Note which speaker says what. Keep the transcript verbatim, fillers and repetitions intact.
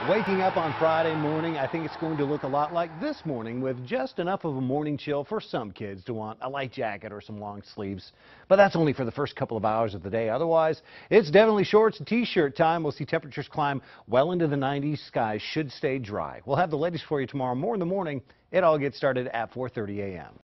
Speaker 1: Waking up on Friday morning, I think it's going to look a lot like this morning, with just enough of a morning chill for some kids to want a light jacket or some long sleeves. But that's only for the first couple of hours of the day. Otherwise, it's definitely shorts and t-shirt time. We'll see temperatures climb well into the nineties. Skies should stay dry. We'll have the latest for you tomorrow, more in the morning. It all gets started at four thirty a m